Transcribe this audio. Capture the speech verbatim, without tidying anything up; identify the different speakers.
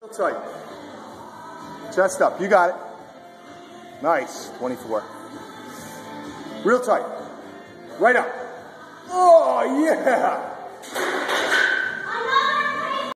Speaker 1: Real tight. Chest up. You got it. Nice. twenty-four. Real tight. Right up. Oh, yeah.